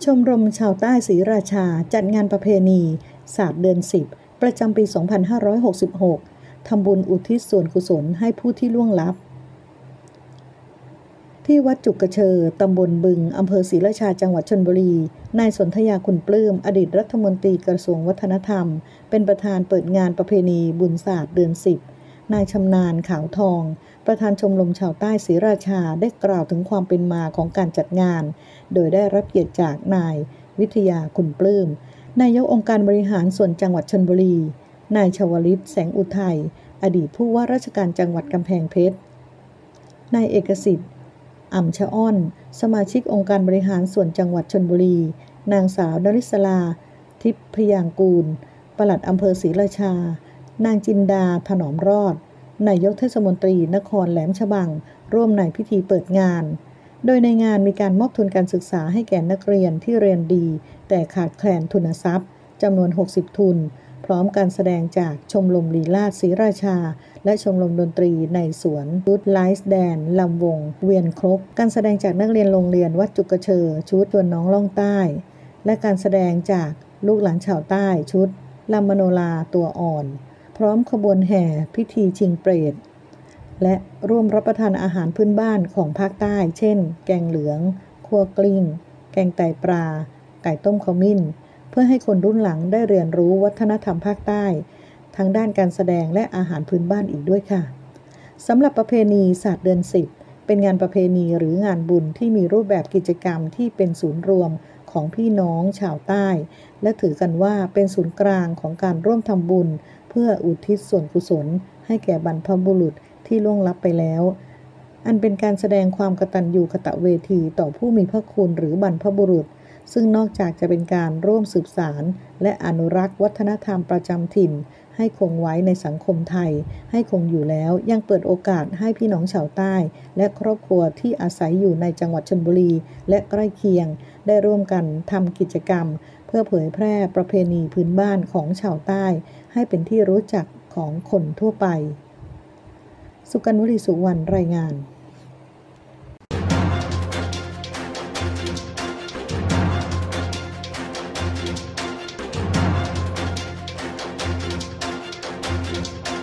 ชมรมชาวใต้ศรีราชาจัดงานประเพณีศาสตร์เดือน10ประจำปี 2566 ทำบุญอุทิศส่วนกุศลให้ผู้ที่ล่วงลับที่วัดจุกกระเชอตำบลบึงอำเภอศรีราชาจังหวัดชลบุรีนายสนธยาคุณปลื้มอดีตรัฐมนตรีกระทรวงวัฒนธรรมเป็นประธานเปิดงานประเพณีบุญศาสตร์เดือน10นายชำนาญขาวทองประธานชมรมชาวใต้ศรีราชาได้กล่าวถึงความเป็นมาของการจัดงานโดยได้รับเกียรติจากนายวิทยาคุณปลื้มนายกองค์การบริหารส่วนจังหวัดชลบุรีนายชวลิตแสงอุทัยอดีตผู้ว่าราชการจังหวัดกำแพงเพชรนายเอกสิทธิ์อ่ำชะอ้อนสมาชิกองค์การบริหารส่วนจังหวัดชลบุรีนางสาวนริศราทิพยางกูลปลัดอำเภอศรีราชานางจินดาถนอมรอดนายกเทศมนตรีนครแหลมฉบังร่วมในพิธีเปิดงานโดยในงานมีการมอบทุนการศึกษาให้แก่นักเรียนที่เรียนดีแต่ขาดแคลนทุนทรัพย์จำนวน60ทุนพร้อมการแสดงจากชมรมลีลาศศรีราชาและชมรมดนตรีในสวนชุดไลฟ์แดนลำวงเวียนครบการแสดงจากนักเรียนโรงเรียนวัดจุกกระเชอชุดชวนน้องล่องใต้และการแสดงจากลูกหลานชาวใต้ชุดลำมโนราตัวอ่อนพร้อมขบวนแห่พิธีชิงเปรตและร่วมรับประทานอาหารพื้นบ้านของภาคใต้เช่นแกงเหลืองคั่วกลิ้งแกงไตปลาไก่ต้มขมิ้นเพื่อให้คนรุ่นหลังได้เรียนรู้วัฒนธรรมภาคใต้ทั้งด้านการแสดงและอาหารพื้นบ้านอีกด้วยค่ะสำหรับประเพณีศาสตร์เดือน10เป็นงานประเพณีหรืองานบุญที่มีรูปแบบกิจกรรมที่เป็นศูนย์รวมของพี่น้องชาวใต้และถือกันว่าเป็นศูนย์กลางของการร่วมทำบุญเพื่ออุทิศส่วนกุศลให้แก่บรรพบุรุษที่ล่วงลับไปแล้วอันเป็นการแสดงความกตัญญูกตเวทีต่อผู้มีพระคุณหรือบรรพบุรุษซึ่งนอกจากจะเป็นการร่วมสืบสานและอนุรักษ์วัฒนธรรมประจำถิ่นให้คงไว้ในสังคมไทยให้คงอยู่แล้วยังเปิดโอกาสให้พี่น้องชาวใต้และครอบครัวที่อาศัยอยู่ในจังหวัดชลบุรีและใกล้เคียงได้ร่วมกันทำกิจกรรมเพื่อเผยแพร่ประเพณีพื้นบ้านของชาวใต้ให้เป็นที่รู้จักของคนทั่วไปสุกัญญ์ วลี สุวรรณรายงาน